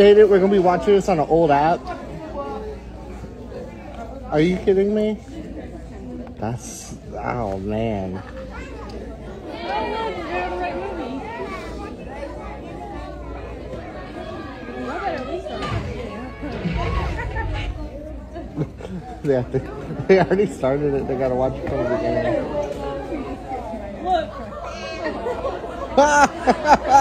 Payton, we're gonna be watching this on an old app. Are you kidding me? That's, oh man. They already started it. They gotta watch it from the beginning. Look.